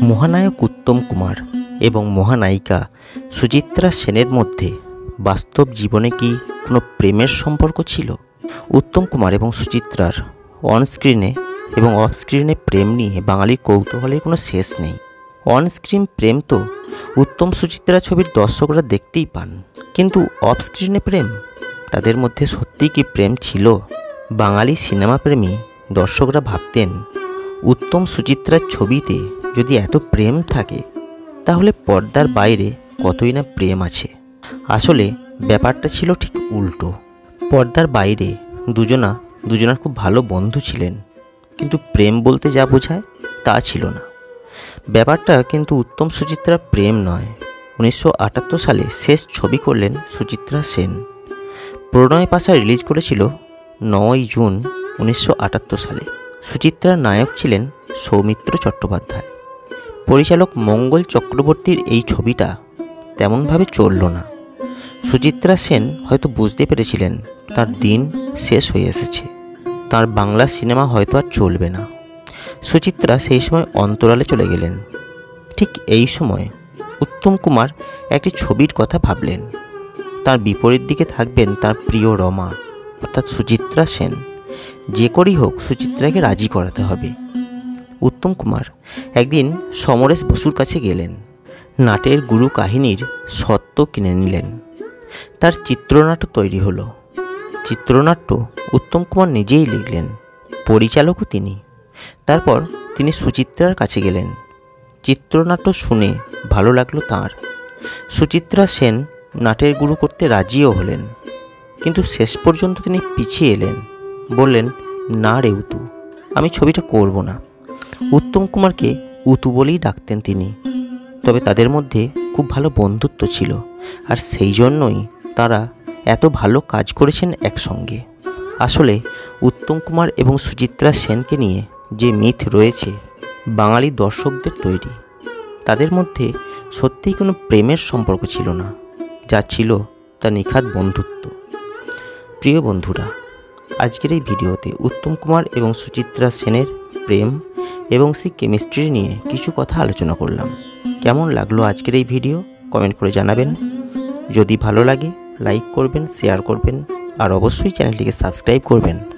মহানায়ক উত্তম কুমার এবং মহানায়িকা সুচিত্রা সেনের মধ্যে বাস্তব জীবনে কি কোনো প্রেমের সম্পর্ক ছিল? উত্তম কুমার এবং সুচিত্রার অনস্ক্রিনে এবং অফ স্ক্রিনে প্রেম নিয়ে বাঙালির কৌতূহলের কোনো শেষ নেই। অনস্ক্রিন প্রেম তো উত্তম সুচিত্রা ছবির দর্শকরা দেখতেই পান, কিন্তু অফ স্ক্রিনে প্রেম, তাদের মধ্যে সত্যিই কি প্রেম ছিল? বাঙালি সিনেমা প্রেমী দর্শকরা ভাবতেন উত্তম সুচিত্রার ছবিতে যদি এত প্রেম থাকে তাহলে পর্দার বাইরে কতই না প্রেম আছে। আসলে ব্যাপারটা ছিল ঠিক উল্টো। পর্দার বাইরে দুজনার খুব ভালো বন্ধু ছিলেন, কিন্তু প্রেম বলতে যা বোঝায় তা ছিল না। ব্যাপারটা কিন্তু উত্তম সুচিত্রার প্রেম নয়। 1978 সালে শেষ ছবি করলেন সুচিত্রা সেন। প্রণয় পাশা রিলিজ করেছিল 9 জুন 1978 সালে। সুচিত্রার নায়ক ছিলেন সৌমিত্র চট্টোপাধ্যায়। পরিচালক মঙ্গল চক্রবর্তীর এই ছবিটা তেমনভাবে চলল না। সুচিত্রা সেন হয়তো বুঝতে পেরেছিলেন তার দিন শেষ হয়ে এসেছে, তার বাংলা সিনেমা হয়তো আর চলবে না। সুচিত্রা সেই সময় অন্তরালে চলে গেলেন। ঠিক এই সময় উত্তম কুমার একটি ছবির কথা ভাবলেন। তার বিপরীত দিকে থাকবেন তার প্রিয় রমা অর্থাৎ সুচিত্রা সেন। যে করেই হোক সুচিত্রাকে রাজি করাতে হবে। উত্তম কুমার একদিন সমরেশ বসুর কাছে গেলেন। নাটের গুরু কাহিনীর স্বত্ব কিনে নিলেন। তার চিত্রনাট্য তৈরি হলো। চিত্রনাট্য উত্তম কুমার নিজেই লিখলেন, পরিচালকও তিনি। তারপর তিনি সুচিত্রার কাছে গেলেন। চিত্রনাট্য শুনে ভালো লাগলো তাঁর। সুচিত্রা সেন নাটের গুরু করতে রাজিও হলেন, কিন্তু শেষ পর্যন্ত তিনি পিছিয়ে এলেন। বললেন, না রে উতু, আমি ছবিটা করব না। উত্তম কুমারকে উতু বলেই ডাকতেন তিনি। তবে তাদের মধ্যে খুব ভালো বন্ধুত্ব ছিল, আর সেই জন্যই তারা এত ভালো কাজ করেছেন একসঙ্গে। আসলে উত্তম কুমার এবং সুচিত্রা সেনকে নিয়ে যে মিথ রয়েছে বাঙালি দর্শকদের তৈরি। তাদের মধ্যে সত্যিই কোনো প্রেমের সম্পর্ক ছিল না, যা ছিল তা নিখাদ বন্ধুত্ব। প্রিয় বন্ধুরা, আজকের এই ভিডিওতে উত্তম কুমার এবং সুচিত্রা সেনের প্রেম এবং সেই কেমিস্ট্রি নিয়ে কিছু কথা আলোচনা করলাম। কেমন লাগলো আজকের এই ভিডিও কমেন্ট করে জানাবেন। যদি ভালো লাগে লাইক করবেন, শেয়ার করবেন, আর অবশ্যই চ্যানেলটিকে সাবস্ক্রাইব করবেন।